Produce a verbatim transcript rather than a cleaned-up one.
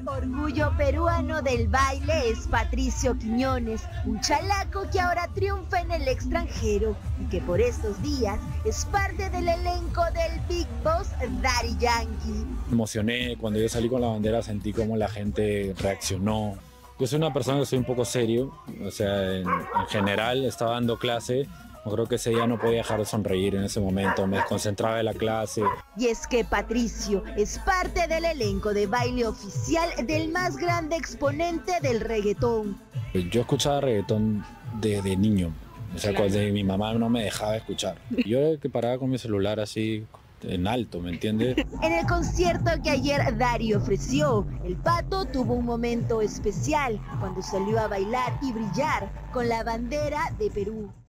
Orgullo peruano del baile es Patricio Quiñones, un chalaco que ahora triunfa en el extranjero y que por estos días es parte del elenco del Big Boss Daddy Yankee. Me emocioné, cuando yo salí con la bandera sentí como la gente reaccionó. Yo soy una persona que soy un poco serio, o sea, en, en general estaba dando clase. Yo creo que ese día no podía dejar de sonreír en ese momento, me desconcentraba de la clase. Y es que Patricio es parte del elenco de baile oficial del más grande exponente del reggaetón. Yo escuchaba reggaetón desde niño, o sea, cuando mi mamá no me dejaba escuchar. Yo que paraba con mi celular así en alto, ¿me entiendes? En el concierto que ayer Daddy ofreció, el Pato tuvo un momento especial cuando salió a bailar y brillar con la bandera de Perú.